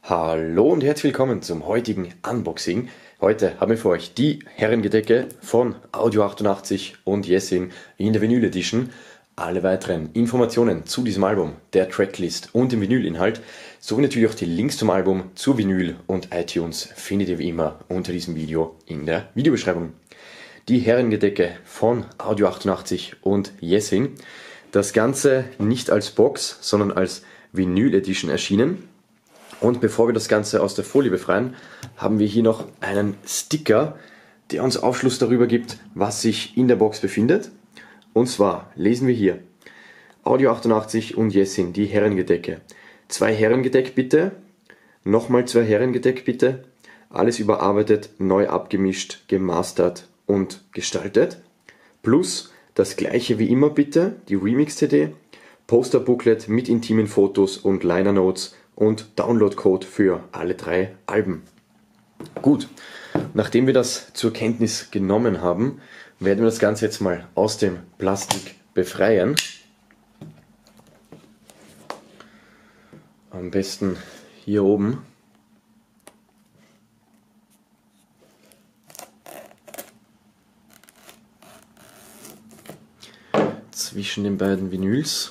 Hallo und herzlich willkommen zum heutigen Unboxing. Heute haben wir für euch die Herrengedecke von Audio 88 und Jessin in der Vinyl Edition. Alle weiteren Informationen zu diesem Album, der Tracklist und dem Vinylinhalt, sowie natürlich auch die Links zum Album, zur Vinyl und iTunes findet ihr wie immer unter diesem Video in der Videobeschreibung. Die Herrengedecke von Audio 88 und Jessin. Das Ganze nicht als Box, sondern als Vinyl Edition erschienen. Und bevor wir das Ganze aus der Folie befreien, haben wir hier noch einen Sticker, der uns Aufschluss darüber gibt, was sich in der Box befindet. Und zwar lesen wir hier: Audio 88 und Jessin, die Herrengedecke. 2 Herrengedeck bitte, nochmal 2 Herrengedeck bitte, alles überarbeitet, neu abgemischt, gemastert und gestaltet. Plus das gleiche wie immer bitte, die Remix-CD, Poster-Booklet mit intimen Fotos und Liner-Notes und Download-Code für alle 3 Alben. Gut, nachdem wir das zur Kenntnis genommen haben, werden wir das Ganze jetzt mal aus dem Plastik befreien. Am besten hier oben. Zwischen den beiden Vinyls.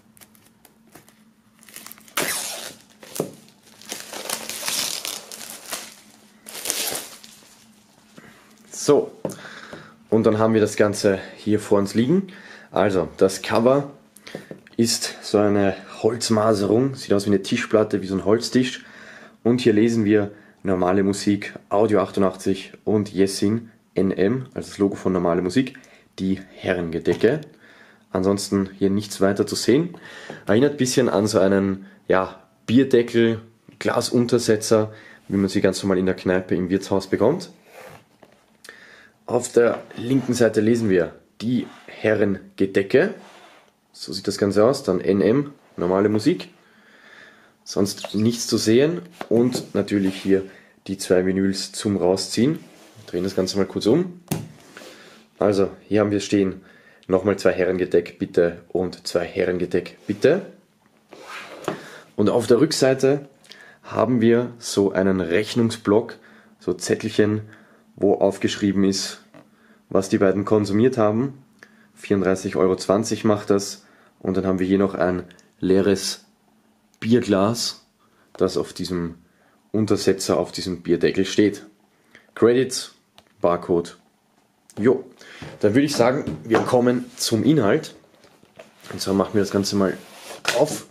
So, und dann haben wir das Ganze hier vor uns liegen. Also, das Cover ist so eine Holzmaserung, sieht aus wie eine Tischplatte, wie so ein Holztisch. Und hier lesen wir Normale Musik, Audio 88 und Jessin NM, also das Logo von Normale Musik, die Herrengedecke. Ansonsten hier nichts weiter zu sehen. Erinnert ein bisschen an so einen Bierdeckel, Glasuntersetzer, wie man sie ganz normal in der Kneipe im Wirtshaus bekommt. Auf der linken Seite lesen wir die Herrengedecke. So sieht das Ganze aus. Dann NM, Normale Musik. Sonst nichts zu sehen. Und natürlich hier die 2 Vinyls zum Rausziehen. Wir drehen das Ganze mal kurz um. Also hier haben wir stehen nochmal 2 Herrengedeck bitte und 2 Herrengedeck bitte. Und auf der Rückseite haben wir so einen Rechnungsblock, so Zettelchen, wo aufgeschrieben ist, was die beiden konsumiert haben. 34,20 € macht das. Und dann haben wir hier noch ein leeres Bierglas, das auf diesem Untersetzer, auf diesem Bierdeckel steht. Credits, Barcode. Jo, dann würde ich sagen, wir kommen zum Inhalt. Und zwar machen wir das Ganze mal auf.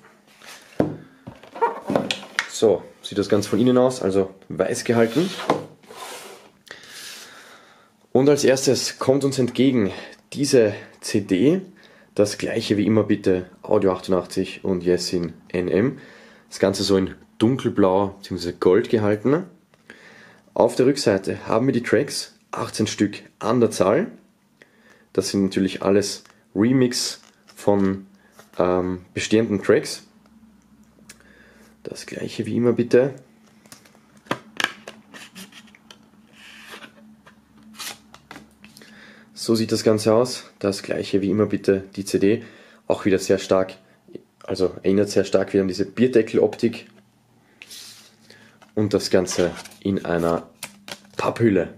So, sieht das Ganze von innen aus, also weiß gehalten. Und als erstes kommt uns entgegen diese CD, das gleiche wie immer bitte, Audio 88 und Jessin NM. Das Ganze so in dunkelblau bzw. gold gehalten. Auf der Rückseite haben wir die Tracks, 18 Stück an der Zahl. Das sind natürlich alles Remix von bestehenden Tracks. Das gleiche wie immer bitte. So sieht das Ganze aus. Das gleiche wie immer bitte die CD. Auch wieder sehr stark, also erinnert sehr stark wieder an diese Bierdeckel-Optik. Und das Ganze in einer Papphülle.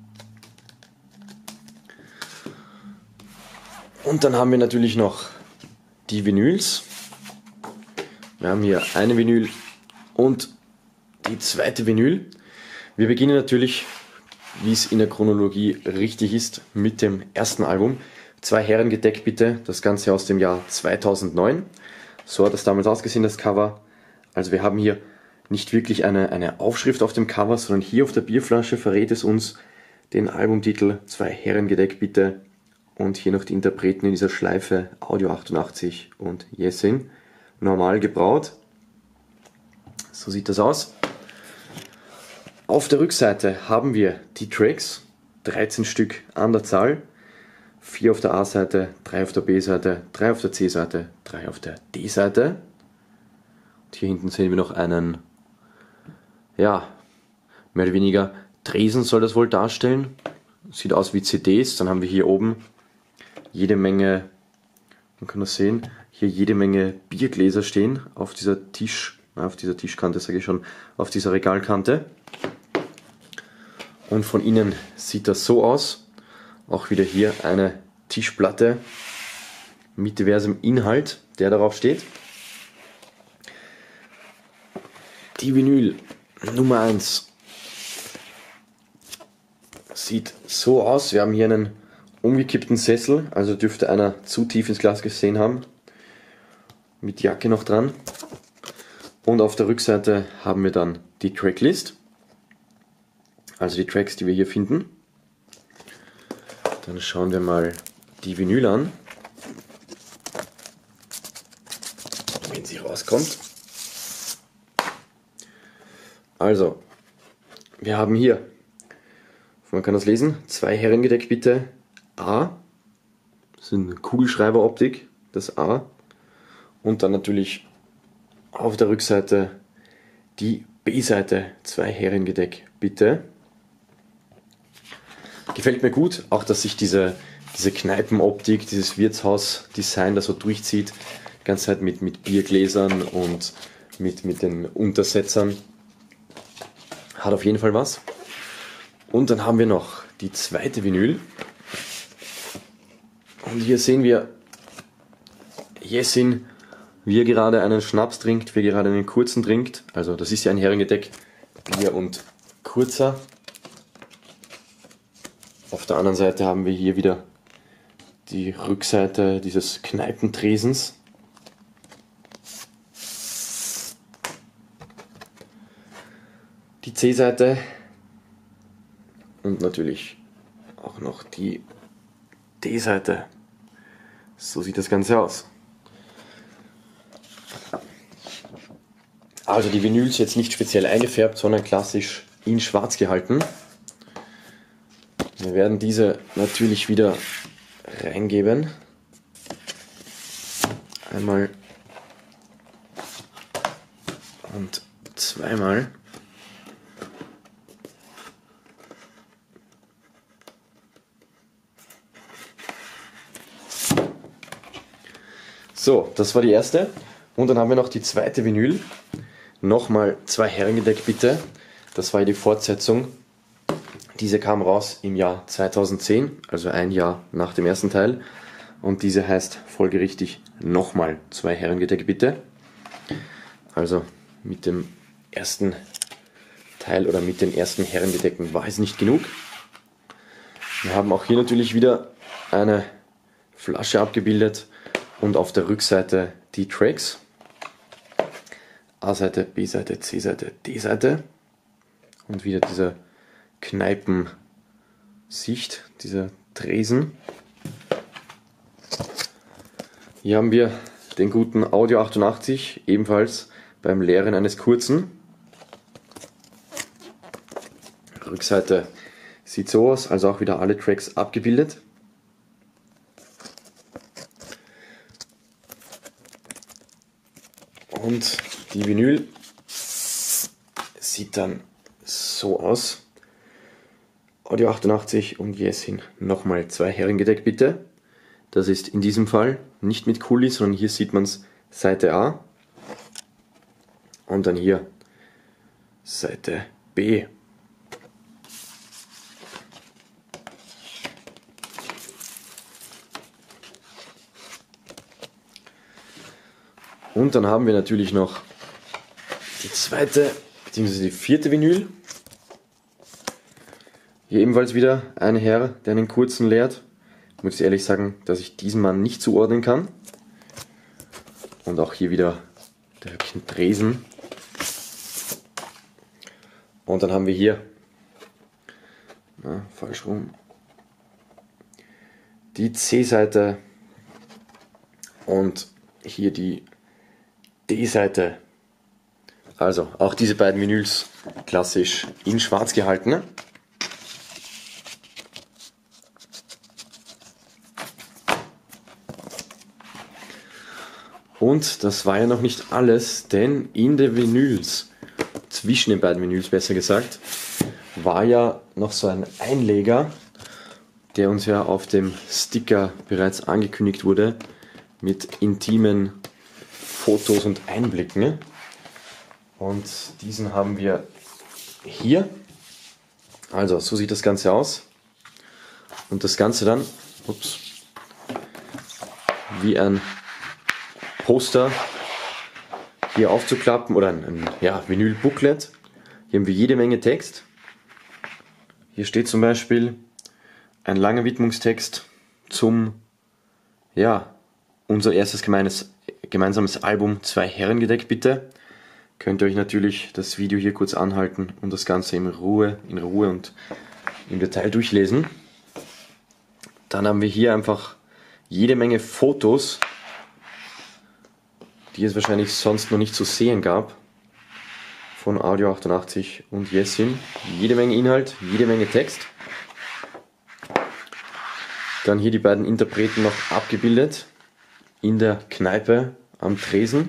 Und dann haben wir natürlich noch die Vinyls. Wir haben hier eine Vinyl und die zweite Vinyl. Wir beginnen natürlich, wie es in der Chronologie richtig ist, mit dem ersten Album. 2 Herrengedeck bitte, das Ganze aus dem Jahr 2009. So hat das damals ausgesehen, das Cover. Also wir haben hier nicht wirklich eine Aufschrift auf dem Cover, sondern hier auf der Bierflasche verrät es uns den Albumtitel 2 Herrengedeck bitte und hier noch die Interpreten in dieser Schleife Audio 88 und Jessin. Normal gebraut. So sieht das aus. Auf der Rückseite haben wir die Tracks, 13 Stück an der Zahl, 4 auf der A-Seite, 3 auf der B-Seite, 3 auf der C-Seite, 3 auf der D-Seite. Und hier hinten sehen wir noch einen, mehr oder weniger Tresen soll das wohl darstellen. Sieht aus wie CDs. Dann haben wir hier oben jede Menge, man kann das sehen, hier jede Menge Biergläser stehen auf dieser Tisch auf dieser Tischkante, sage ich schon, auf dieser Regalkante. Und von innen sieht das so aus. Auch wieder hier eine Tischplatte mit diversem Inhalt, der darauf steht. Die Vinyl Nummer 1 sieht so aus. Wir haben hier einen umgekippten Sessel, also dürfte einer zu tief ins Glas gesehen haben. Mit Jacke noch dran. Und auf der Rückseite haben wir dann die Tracklist. Also die Tracks, die wir hier finden. Dann schauen wir mal die Vinyl an. Wenn sie rauskommt. Also, wir haben hier, man kann das lesen, 2 Herrengedeck bitte A. Das ist eine Kugelschreiberoptik, das A. Und dann natürlich auf der Rückseite die B-Seite, 2 Herrengedeck bitte. Gefällt mir gut, auch dass sich diese Kneipenoptik, dieses Wirtshaus-Design da so durchzieht. Die ganze Zeit mit Biergläsern und mit den Untersetzern. Hat auf jeden Fall was. Und dann haben wir noch die zweite Vinyl. Und hier sehen wir Jessin, wie er gerade einen Schnaps trinkt, wie er gerade einen kurzen trinkt. Also das ist ja ein Herrengedeck, Bier und kurzer. Auf der anderen Seite haben wir hier wieder die Rückseite dieses Kneipentresens. Die C-Seite und natürlich auch noch die D-Seite. So sieht das Ganze aus. Also die Vinyl ist jetzt nicht speziell eingefärbt, sondern klassisch in schwarz gehalten. Wir werden diese natürlich wieder reingeben. Einmal und zweimal. So, das war die erste. Und dann haben wir noch die zweite Vinyl. Nochmal 2 Herrengedeck bitte. Das war die Fortsetzung. Diese kam raus im Jahr 2010, also ein Jahr nach dem ersten Teil. Und diese heißt folgerichtig nochmal 2 Herrengedeck bitte. Also mit dem ersten Teil oder mit den ersten Herrengedecken war es nicht genug. Wir haben auch hier natürlich wieder eine Flasche abgebildet und auf der Rückseite die Tracks. A-Seite, B-Seite, C-Seite, D-Seite. Und wieder diese Kneipensicht, dieser Tresen. Hier haben wir den guten Audio 88, ebenfalls beim Leeren eines kurzen. Rückseite sieht so aus, also auch wieder alle Tracks abgebildet. Und die Vinyl sieht dann so aus. Audio 88 und Jessin nochmal 2 Herrengedeck bitte. Das ist in diesem Fall nicht mit Kuli, sondern hier sieht man es Seite A und dann hier Seite B. Und dann haben wir natürlich noch die zweite bzw. die vierte Vinyl. Hier ebenfalls wieder ein Herr, der einen kurzen leert. Ich muss ehrlich sagen, dass ich diesen Mann nicht zuordnen kann. Und auch hier wieder der Tresen. Und dann haben wir hier, falsch rum, die C-Seite und hier die D-Seite. Also auch diese beiden Vinyls klassisch in schwarz gehalten. Und das war ja noch nicht alles, denn in den Vinyls, zwischen den beiden Vinyls besser gesagt, war ja noch so ein Einleger, der uns ja auf dem Sticker bereits angekündigt wurde, mit intimen Fotos und Einblicken. Und diesen haben wir hier. Also so sieht das Ganze aus. Und das Ganze dann wie ein Poster hier aufzuklappen oder ein Vinyl-Booklet. Hier haben wir jede Menge Text. Hier steht zum Beispiel ein langer Widmungstext zum, unser erstes gemeinsames Album Zwei Herrengedeck bitte. Könnt ihr euch natürlich das Video hier kurz anhalten und das Ganze in Ruhe und im Detail durchlesen. Dann haben wir hier einfach jede Menge Fotos, die es wahrscheinlich sonst noch nicht zu sehen gab, von Audio 88 und Jessin. Jede Menge Inhalt, jede Menge Text. Dann hier die beiden Interpreten noch abgebildet in der Kneipe am Tresen.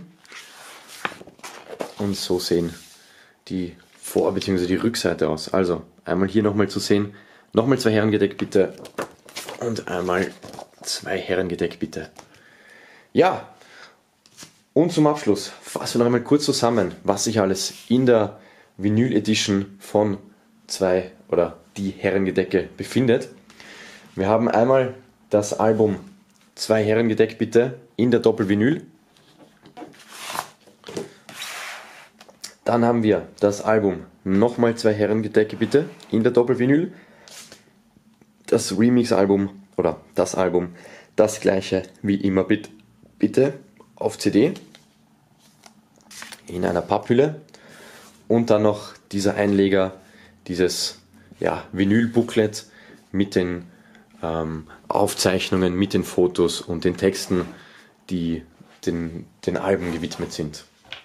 Und so sehen die Vor- bzw. die Rückseite aus. Also einmal hier nochmal zu sehen, nochmal zwei Herrengedeck bitte und einmal zwei Herrengedeck bitte. Ja, und zum Abschluss fassen wir noch einmal kurz zusammen, was sich alles in der Vinyl Edition von zwei oder die Herrengedecke befindet. Wir haben einmal das Album Zwei Herrengedeck bitte in der Doppelvinyl. Dann haben wir das Album Nochmal zwei Herrengedecke bitte in der Doppelvinyl. Das Remix-Album oder das Album Das gleiche wie immer bitte auf CD in einer Papphülle. Und dann noch dieser Einleger, dieses Vinyl-Booklet mit den Aufzeichnungen, mit den Fotos und den Texten, die den Alben gewidmet sind.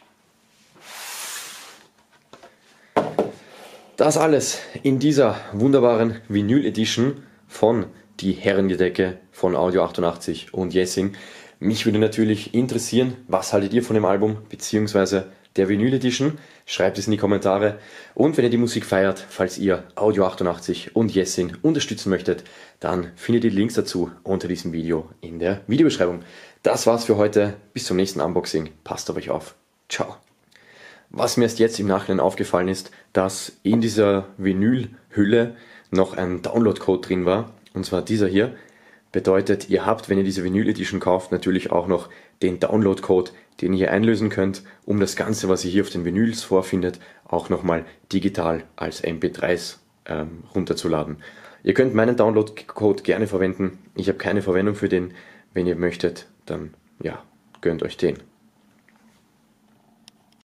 Das alles in dieser wunderbaren Vinyl Edition von Die Herrengedecke von Audio 88 und Jessin. Mich würde natürlich interessieren, was haltet ihr von dem Album bzw. der Vinyl Edition? Schreibt es in die Kommentare. Und wenn ihr die Musik feiert, falls ihr Audio 88 und Jessin unterstützen möchtet, dann findet ihr die Links dazu unter diesem Video in der Videobeschreibung. Das war's für heute. Bis zum nächsten Unboxing. Passt auf euch auf. Ciao. Was mir erst jetzt im Nachhinein aufgefallen ist, dass in dieser Vinylhülle noch ein Download-Code drin war, und zwar dieser hier. Bedeutet, ihr habt, wenn ihr diese Vinyl Edition kauft, natürlich auch noch den Download-Code, den ihr hier einlösen könnt, um das Ganze, was ihr hier auf den Vinyls vorfindet, auch nochmal digital als MP3s runterzuladen. Ihr könnt meinen Download-Code gerne verwenden. Ich habe keine Verwendung für den. Wenn ihr möchtet, dann gönnt euch den.